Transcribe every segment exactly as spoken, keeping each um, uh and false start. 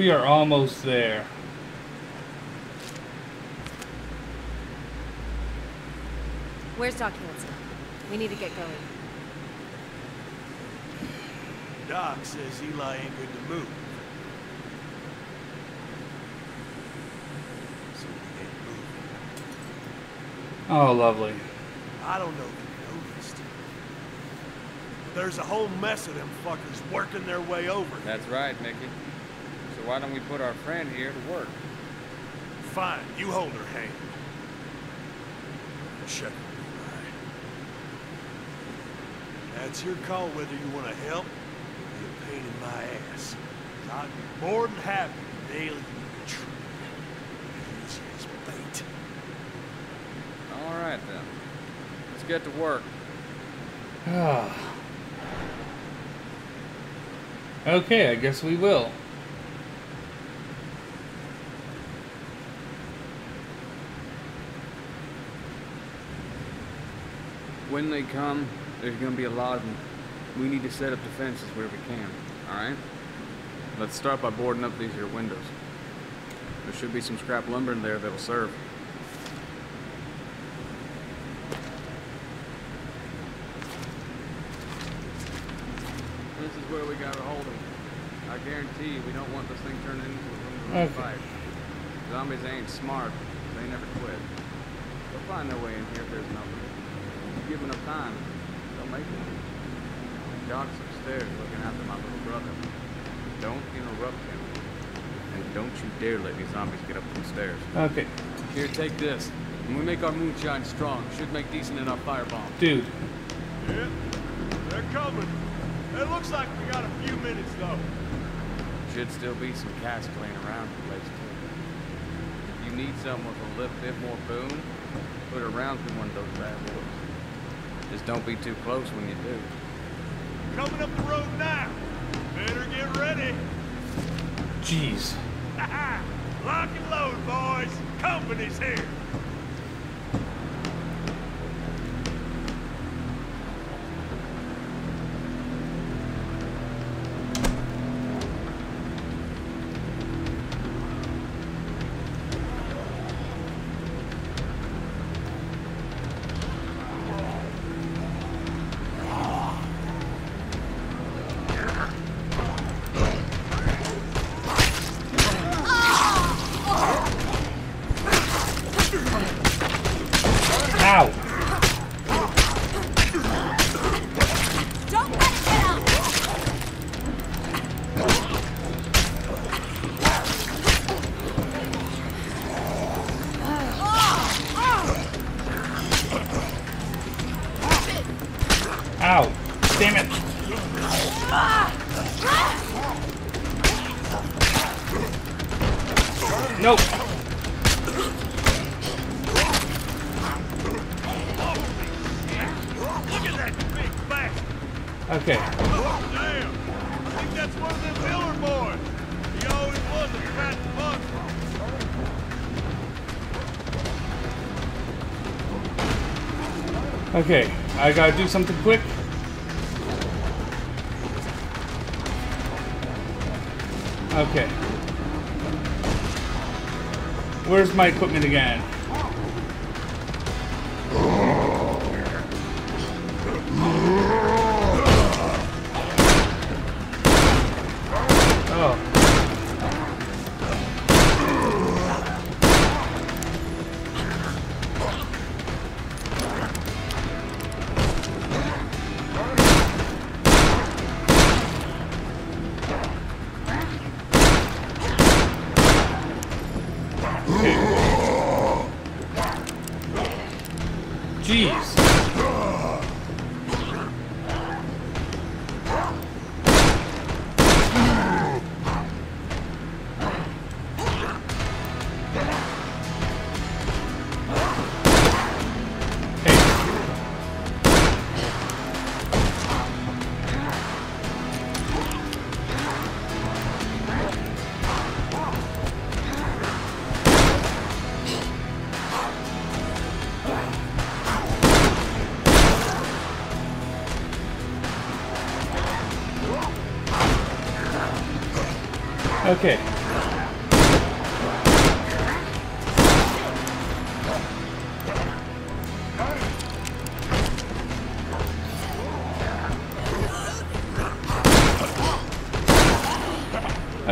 We are almost there. Where's Doc Hanson? We need to get going. Doc says Eli ain't good to move. So we ain't moving. Oh, lovely. I don't know if you noticed. There's a whole mess of them fuckers working their way over. That's right, Mickey. So why don't we put our friend here to work? Fine, you hold her hand. Check. That's your call whether you want to help or be a pain in my ass. I'd be more than happy to nail you to a tree. Easy as bait. All right, then. Let's get to work. Okay, I guess we will. When they come, there's gonna be a lot of them. We need to set up defenses where we can, alright? Let's start by boarding up these here windows. There should be some scrap lumber in there that'll serve. This is where we gotta hold them. I guarantee you we don't want this thing turned into a room-to-room Okay. fight. Zombies ain't smart. They never quit. They'll find their way in here if there's an opening. Give them enough time, they'll make it. Doc's upstairs looking after my little brother. Don't interrupt him. And don't you dare let these zombies get up the stairs. Okay. Here, take this. When we make our moonshine strong, should make decent enough firebombs. Dude. Yeah, they're coming. It looks like we got a few minutes, though. Should still be some casks laying around the place, too. If you need something with a little bit more boom, put it around through one of those bad boys. Just don't be too close when you do. Coming up the road now. Better get ready. Jeez. Lock and load, boys. Company's here. Ow! Damn it! Nope! Look at that big back. Okay. Oh, damn. I think that's one of them Miller boys. He always was a fat fuck. Okay, I gotta do something quick. Okay. Where's my equipment again? Oh. Jeez. Okay.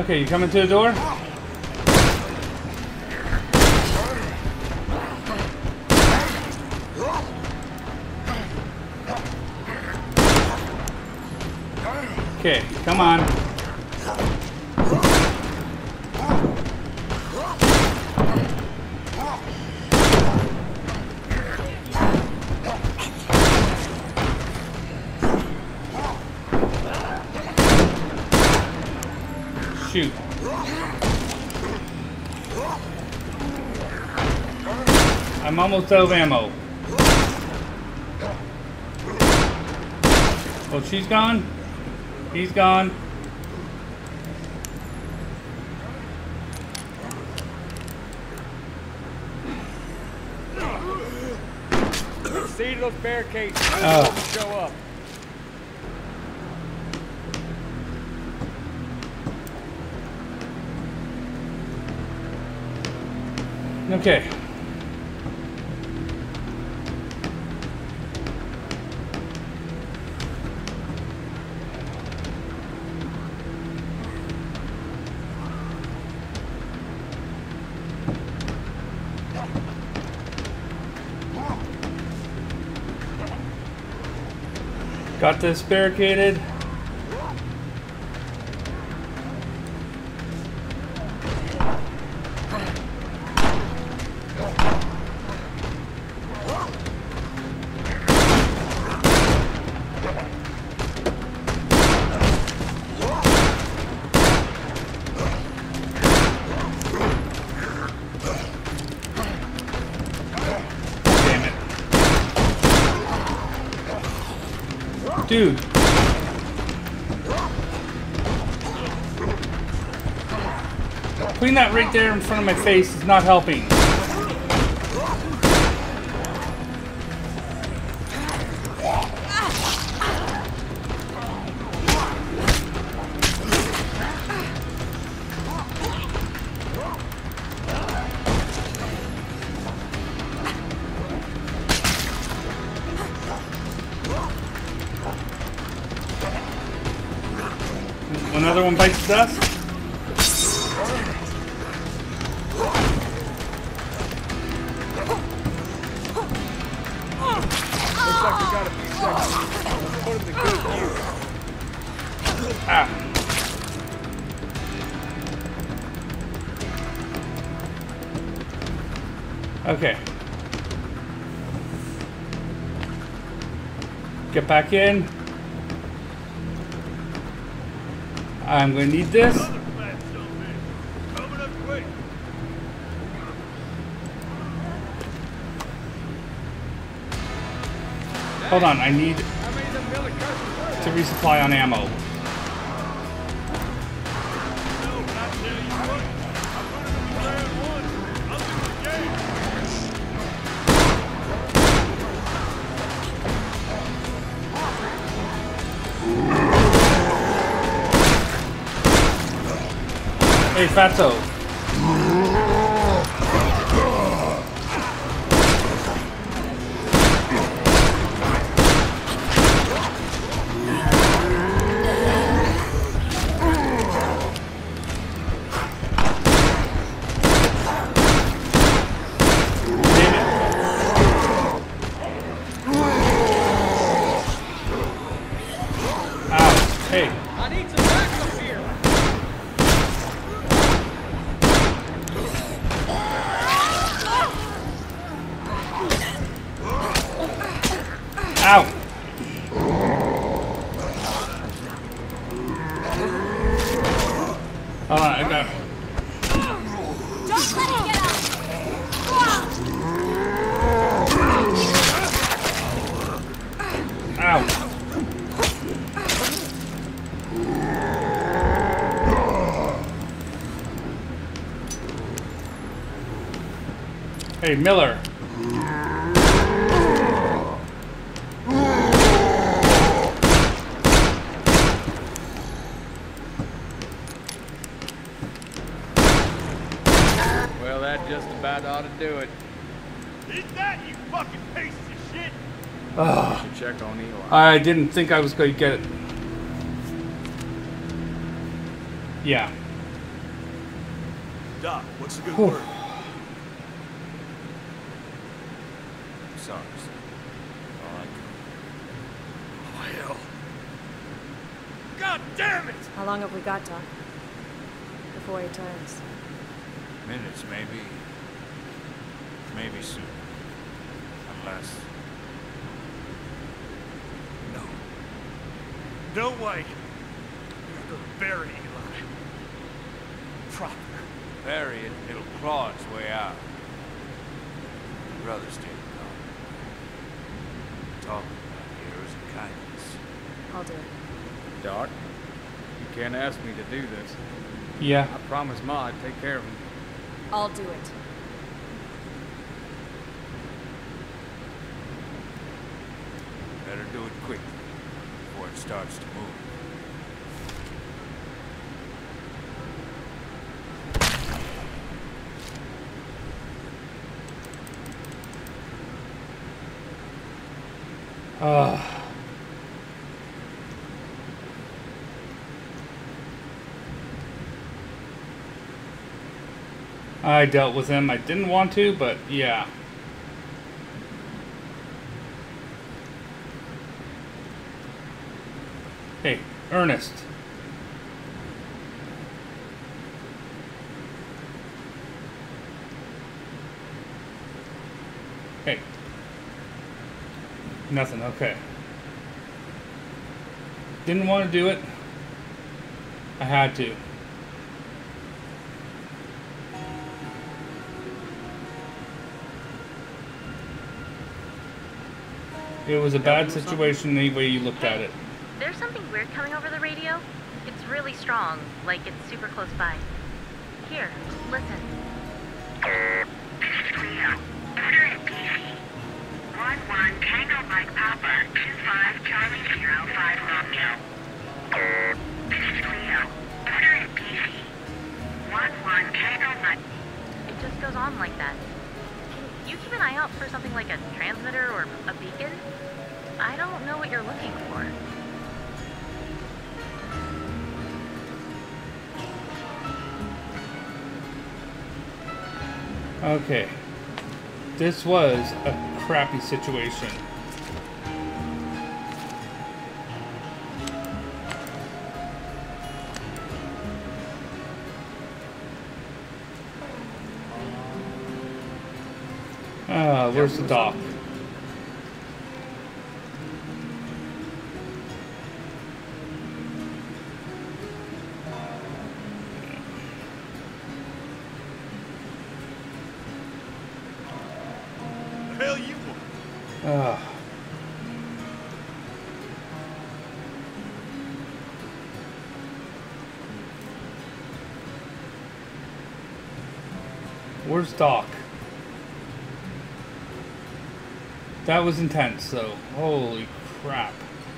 Okay, you coming to the door? Okay, come on. Shoot. I'm almost out of ammo. Oh, she's gone? He's gone. See those barricades. Oh. Show up. Okay. Got this barricaded. Dude. Putting that right there in front of my face is not helping. Another one bites the dust. Looks like we got a few seconds. Put him to good use. Ah. Okay. Get back in. I'm going to need this. Hold on, I need to resupply on ammo. Hey, Fatso. Ow! Hold on, I got. Don't let it get out! Ow! Hey, Miller. Well, that just about ought to do it. Eat that, you fucking piece of shit! Ugh. Should check on Eli. I didn't think I was going to get it. Yeah. Doc, what's the good Whew. word? Sorry, sir. All I Oh, hell. God damn it! How long have we got, Doc? Before he turns. Minutes, maybe. Maybe soon. Unless... No. No way. We have to bury Eli. Proper. bury it, it'll claw its way out. Your brother's dead, Doc. Talk about heroes and kindness. I'll do it. Doc, you can't ask me to do this. Yeah. I promised Ma I'd take care of him. I'll do it. Better do it quickly, before it starts to move. Uh, I dealt with him. I didn't want to, but yeah. Hey, Ernest. Hey. Nothing, okay. Didn't want to do it. I had to. It was a bad situation any way you looked at it. There's something weird coming over the radio. It's really strong, like it's super close by. Here, listen. Leo, order at P C. one one Tango Mike Papa, two five Charlie Zero five Romeo. This is Leo, order at P C. one one Tango Mike. It just goes on like that. Can you keep an eye out for something like a transmitter or a beacon? I don't know what you're looking for. Okay. This was a crappy situation. Ah, where's the dock? The hell you want? Ah. Where's Doc? That was intense, though. Holy crap.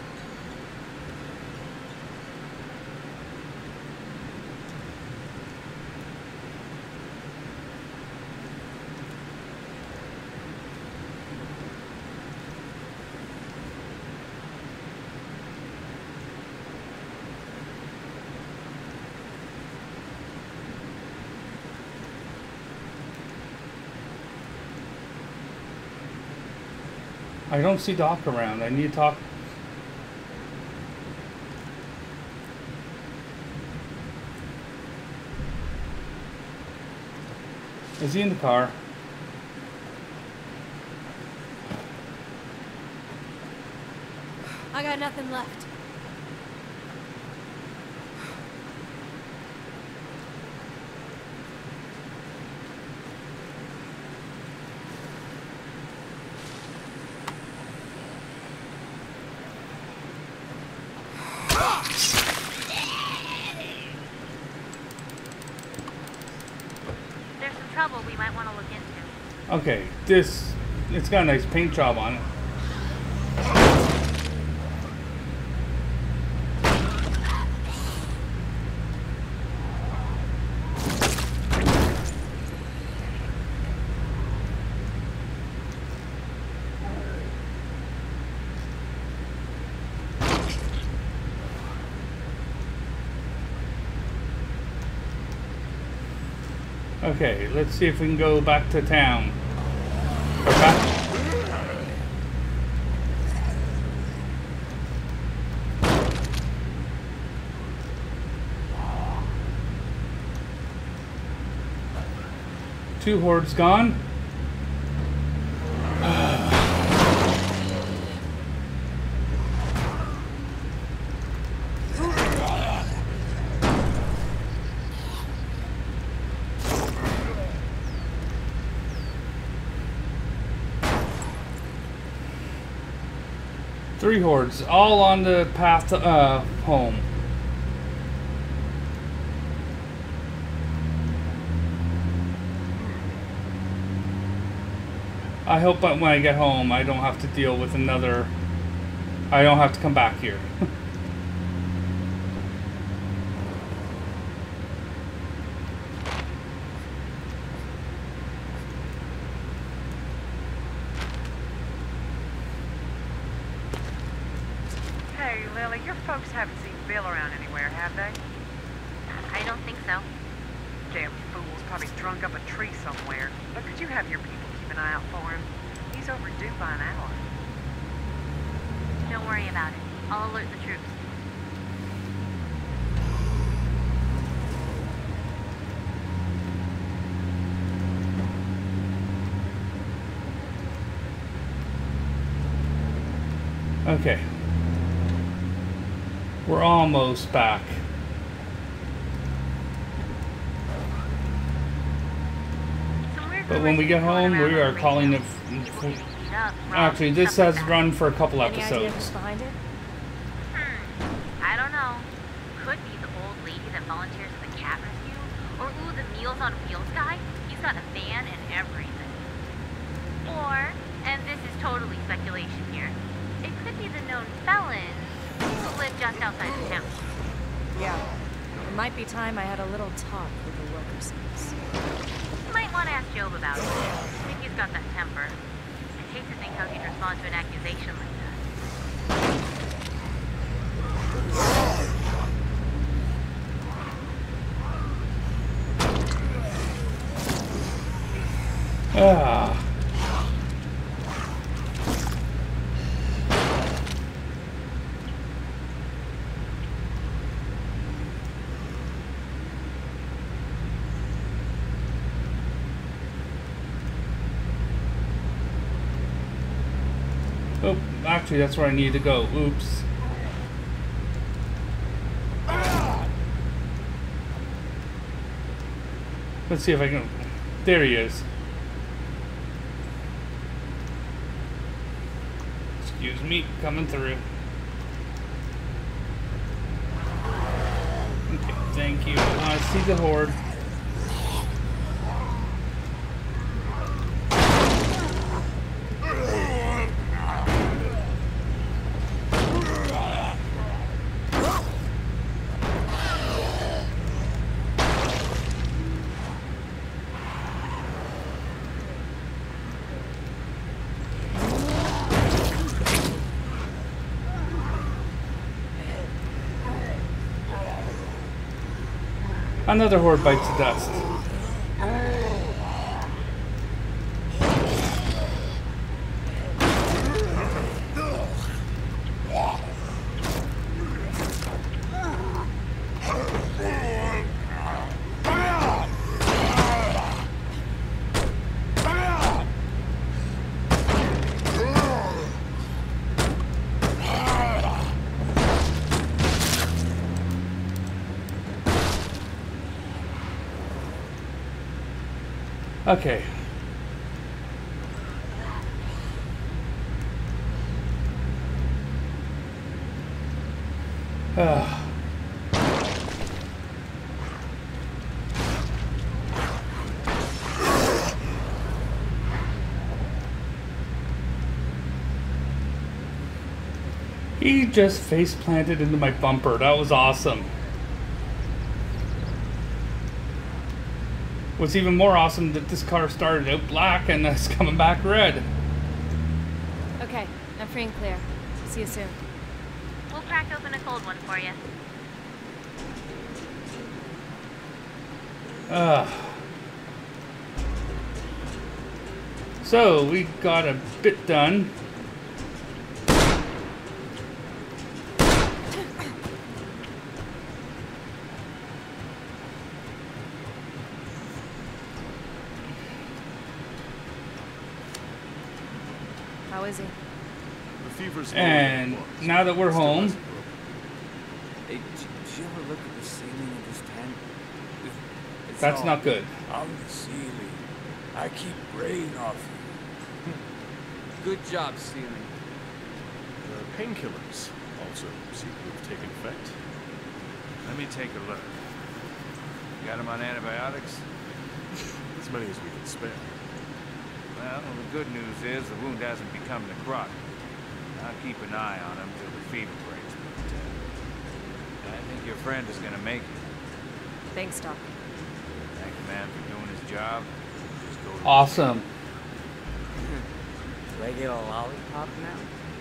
I don't see Doc around. I need to talk. Is he in the car? I got nothing left. There's some trouble we might want to look into. Okay, this, it's got a nice paint job on it. Okay, let's see if we can go back to town. Or back. Two hordes gone. Three hordes, all on the path to, uh, home. I hope that when I get home, I don't have to deal with another... I don't have to come back here. Hey, Lily, your folks haven't seen Bill around anywhere, have they? I don't think so. Damn fool's probably drunk up a tree somewhere. But could you have your people keep an eye out for him? He's overdue by an hour. Don't worry about it. I'll alert the troops. Okay. We're almost back. But when we get home, we are calling it. Actually, this has run for a couple Any idea who's episodes. behind it? Hmm. I don't know. Could be the old lady that volunteers at the cat rescue. Or, ooh, the Meals on Wheels guy. He's got a van and everything. Or, and this is totally speculation here, it could be the known felons who live just outside the town. Yeah. It might be time I had a little talk with the Wilkersons. You might want to ask Job about it. I think he's got that temper. I'd hate to think how he'd respond to an accusation like that. Ah. Oh, actually, that's where I need to go. Oops. Let's see if I can... There he is. Excuse me, coming through. Okay, thank you. I uh, see the horde. Another horde bites the dust. Okay. Uh. He just face planted into my bumper. That was awesome. What's even more awesome that this car started out black and it's coming back red. Okay, I'm free and clear. See you soon. We'll crack open a cold one for you. Ugh. So we got a bit done. How is he? The fever's And now that we're home, Hey, did did you ever look at the ceiling of this tent? It's- it's that's all not good. on the ceiling. I keep rain off you. Good job, ceiling. The painkillers also seem to have taken effect. Let me take a look. Got him on antibiotics? As many as we can spare. Well, the good news is the wound hasn't become necrotic. I'll keep an eye on him till the fever breaks. But uh, I think your friend is gonna make it. Thanks, Doc. Thank the man for doing his job. Just go to Awesome. Do I get a lollipop now?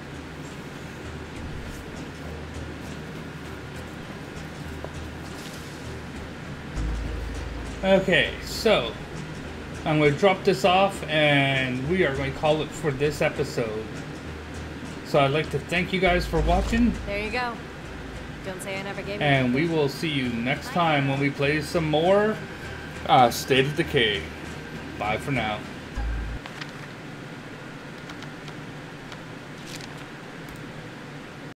Okay, so I'm going to drop this off and we are going to call it for this episode. So I'd like to thank you guys for watching, There you go. Don't say I never gave you and we anything. will see you next time when we play some more uh, State of Decay. Bye for now.